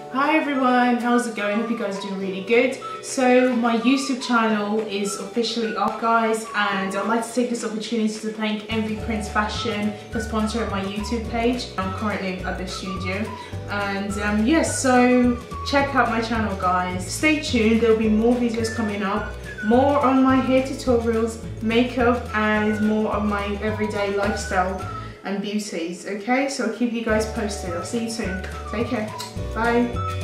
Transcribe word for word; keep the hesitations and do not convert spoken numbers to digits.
Hi everyone, how's it going? Hope you guys are doing really good. So my YouTube channel is officially up, guys, and I'd like to take this opportunity to thank M V Prints Fashion for sponsoring my YouTube page. I'm currently at the studio, and um, yes, so check out my channel, guys. Stay tuned, there'll be more videos coming up, more on my hair tutorials, makeup, and more on my everyday lifestyle and beauties. Okay, so I'll keep you guys posted. I'll see you soon. Take care. Bye.